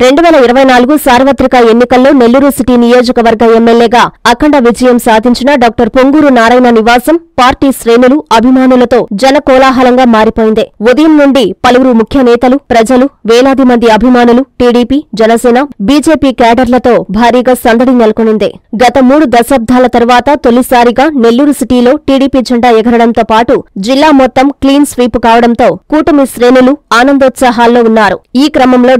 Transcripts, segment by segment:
2024 సార్వత్రిక ఎన్నికల్లో నెల్లూరు సిటీ నియోజకవర్గ ఎమ్మెల్యేగా అఖండ విజయం సాధించిన డాక్టర్ పొంగూరు నారాయణ నివాసం పార్టీ శ్రేణులు అభిమానులతో జనకోలాహలంగా మారిపోయింది. ఉదయం నుండి పలువురు ముఖ్య నేతలు, ప్రజలు, వేలాది మంది అభిమానులు, టీడీపీ, జనసేన, బీజేపీ క్యాడర్లతో భారీగా సందడి నెలకొనింది. గత 3 దశాబ్దాల తర్వాత తొలిసారిగా నెల్లూరు సిటీలో టీడీపీ జెండా ఎగరడంతో పాటు జిల్లా మొత్తం క్లీన్ స్వీప్ కావడంతో కూటమి శ్రేణులు ఆనందోత్సాహాల్లో ఉన్నారు. ఈ క్రమంలో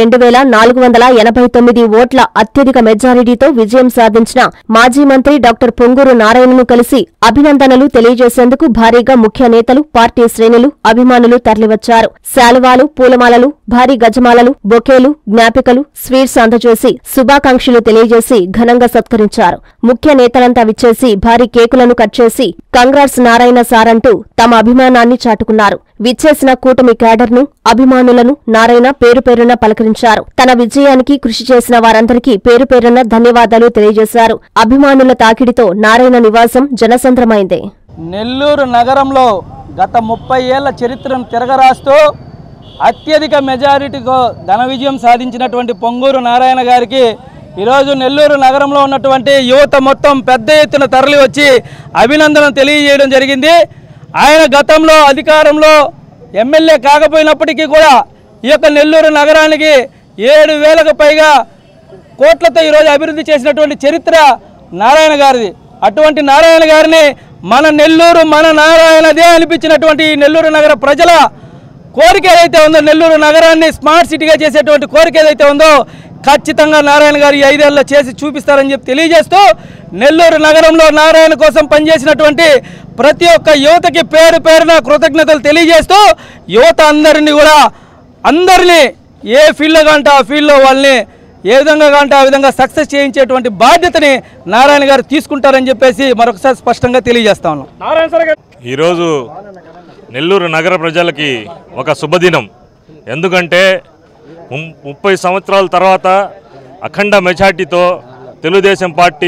72,489 ఓట్ల అత్యధిక మెజారిటీతో విజయం సాధించిన మాజీ మంత్రి డాక్టర్ పొంగూరు నారాయణను కలిసి అభినందనలు తెలియజేసేందుకు భారీగా ముఖ్య నేతలు, పార్టీ శ్రేణులు, అభిమానులు తరలివచ్చారు. శాలువాలు, పూలమాలలు, భారీ గజమాలలు, బొకేలు, జ్ఞాపికలు, స్వీట్స్ అందజేసి శుభాకాంక్షలు తెలియజేసి ఘనంగా సత్కరించారు. ముఖ్య నేతలంతా విచ్చేసి భారీ కేకులను కట్ చేసి కంగ్రాట్స్ నారాయణ సార్ అంటూ తమ అభిమానాన్ని చాటుకున్నారు. విచ్చేసిన కూటమి క్యాడర్ను, అభిమానులను నారాయణ పేరు పేరున పలకరించారు. తన విజయానికి కృషి చేసిన వారందరికీ పేరు పేరున ధన్యవాదాలు తెలియజేశారు. అభిమానుల తాకిడితో నారాయణ నివాసం జనసంద్రమైంది. నెల్లూరు నగరంలో గత 30 ఏళ్ల చరిత్రను తిరగరాస్తూ అత్యధిక మెజారిటీతో ఘన విజయం సాధించినటువంటి పొంగూరు నారాయణ గారికి ఈరోజు నెల్లూరు నగరంలో ఉన్నటువంటి యువత మొత్తం పెద్ద ఎత్తున తరలి వచ్చి అభినందనలు తెలియజేయడం జరిగింది. ఆయన గతంలో అధికారంలో ఎమ్మెల్యే కాకపోయినప్పటికీ కూడా ఈ యొక్క నెల్లూరు నగరానికి 7,000కు పైగా కోట్లతో ఈరోజు అభివృద్ధి చేసినటువంటి చరిత్ర నారాయణ గారిది. అటువంటి నారాయణ గారిని మన నెల్లూరు మన నారాయణదే అనిపించినటువంటి నెల్లూరు నగర ప్రజల కోరిక ఏదైతే ఉందో, నెల్లూరు నగరాన్ని స్మార్ట్ సిటీగా చేసేటువంటి కోరిక ఏదైతే ఉందో ఖచ్చితంగా నారాయణ గారు 5 ఏళ్లలో చేసి చూపిస్తారని చెప్పి తెలియజేస్తూ, నెల్లూరు నగరంలో నారాయణ కోసం పనిచేసినటువంటి ప్రతి ఒక్క యువతకి పేరు పేరున కృతజ్ఞతలు తెలియజేస్తూ, యువత అందరినీ ఏ ఫీల్డ్లో కంటే ఆ ఫీల్డ్లో వాళ్ళని ఏ విధంగా కంటే ఆ విధంగా సక్సెస్ చేయించేటువంటి బాధ్యతని నారాయణ గారు తీసుకుంటారని చెప్పేసి మరొకసారి స్పష్టంగా తెలియజేస్తా ఉన్నాం. ఈరోజు నెల్లూరు నగర ప్రజలకి ఒక శుభదినం. ఎందుకంటే 30 సంవత్సరాల తర్వాత అఖండ మెజార్టీతో తెలుగుదేశం పార్టీ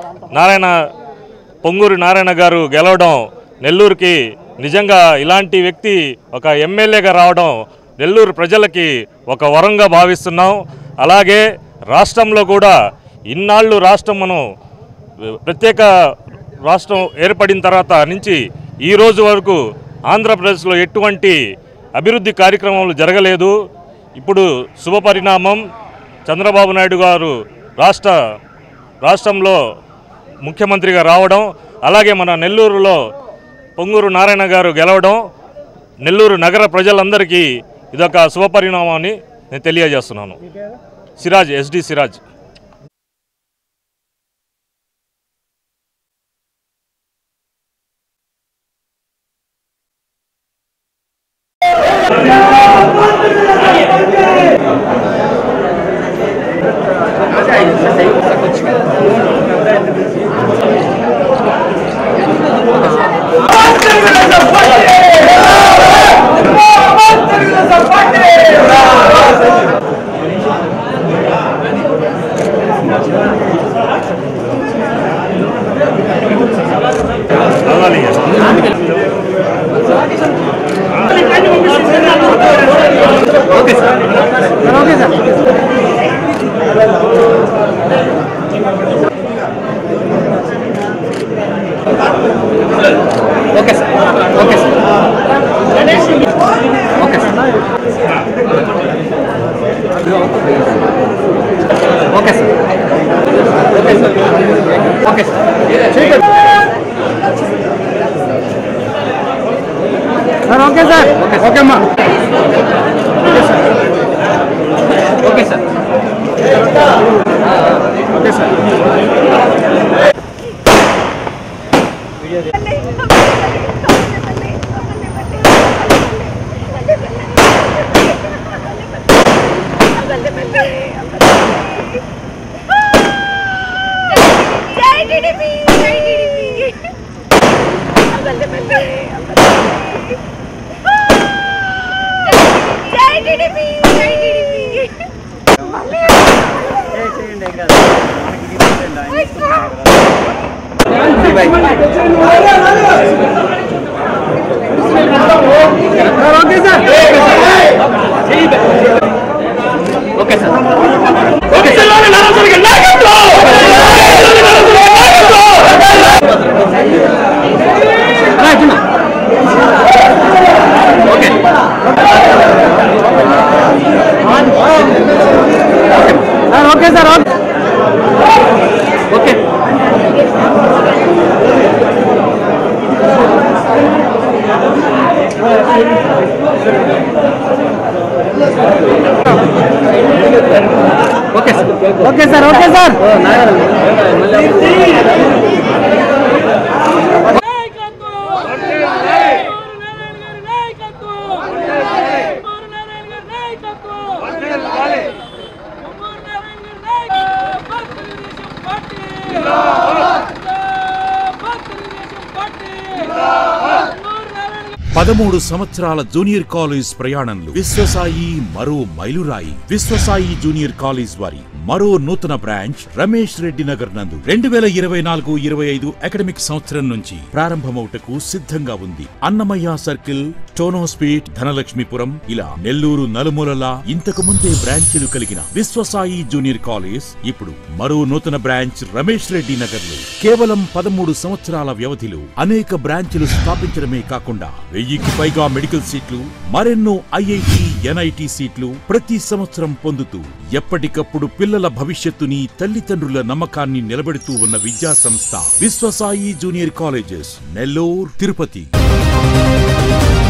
పొంగూరు నారాయణ గారు గెలవడం నెల్లూరుకి నిజంగా ఇలాంటి వ్యక్తి ఒక ఎమ్మెల్యేగా రావడం నెల్లూరు ప్రజలకి ఒక వరంగా భావిస్తున్నాం. అలాగే రాష్ట్రంలో కూడా ఇన్నాళ్ళు మనం ప్రత్యేక రాష్ట్రం ఏర్పడిన తర్వాత నుంచి ఈ రోజు వరకు ఆంధ్రప్రదేశ్లో ఎటువంటి అభివృద్ధి కార్యక్రమాలు జరగలేదు. ఇప్పుడు శుభపరిణామం చంద్రబాబు నాయుడు గారు రాష్ట్రంలో ముఖ్యమంత్రిగా రావడం, అలాగే మన నెల్లూరులో పొంగూరు నారాయణ గారు గెలవడం నెల్లూరు నగర ప్రజలందరికీ ఇదొక శుభపరిణామాన్ని నేను తెలియజేస్తున్నాను. Siraj, SD Siraj. Okay sir పదమూడు సంవత్సరాల జూనియర్ కాలేజ్ ప్రయాణంలో విశ్వసాయి మరో మైలురాయి. విశ్వసాయి జూనియర్ కాలేజ్ వారి మరో నూతన బ్రాంచ్ రమేష్ రెడ్డి నగర్ నందు 2024-25 అకాడమిక్ సంవత్సరం నుంచి ప్రారంభమవుటకు సిద్ధంగా ఉంది. అన్నమయ్య సర్కిల్, టోనోస్పేట్, ధనలక్ష్మీపురం ఇలా నెల్లూరు నలుమూలలా ఇంతకు ముందే బ్రాంచీలు కలిగిన విశ్వసాయి జూనియర్ కాలేజ్ ఇప్పుడు మరో నూతన బ్రాంచ్ రమేష్ రెడ్డి నగర్ లో కేవలం 13 సంవత్సరాల వ్యవధిలో అనేక బ్రాంచీలు స్థాపించడమే కాకుండా 1000కి పైగా మెడికల్ సీట్లు, మరెన్నో ఐఐటి, ఎన్ఐటి సీట్లు ప్రతి సంవత్సరం పొందుతూ ఎప్పటికప్పుడు పిల్లల భవిష్యత్తుని, తల్లిదండ్రుల నమ్మకాన్ని నిలబెడుతూ ఉన్న విద్యా సంస్థ విశ్వసాయి జూనియర్ కాలేజెస్, నెల్లూరు, తిరుపతి.